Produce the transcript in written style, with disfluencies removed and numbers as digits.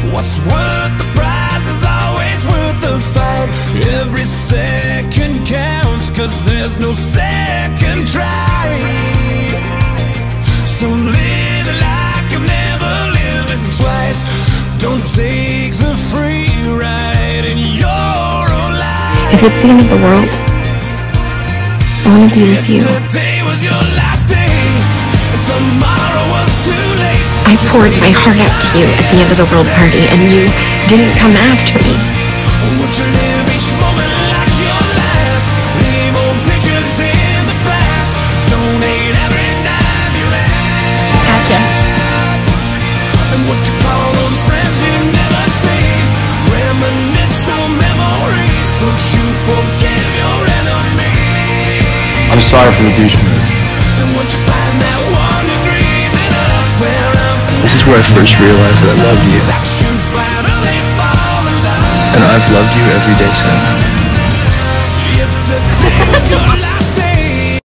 What's worth the prize is always worth the fight. Every second counts, 'cause there's no second try. So live it like you've never lived it twice. Don't take the free ride in your own life. If it's the end of the world, I want to be with you. Today was your last day, and tomorrow was too late. I poured my heart out to you at the end of the world party, and you didn't come after me. Won't you live each moment like your last? Leave old pictures in the past. Donate every dime you have. Gotcha. And what you call those friends you never see? Reminisce on memories. Don't you forgive your enemy. I'm sorry for the douche move. And once you find that one you breathe in, I swear This is where I first realized that I love you. And I've loved you every day since. if today was your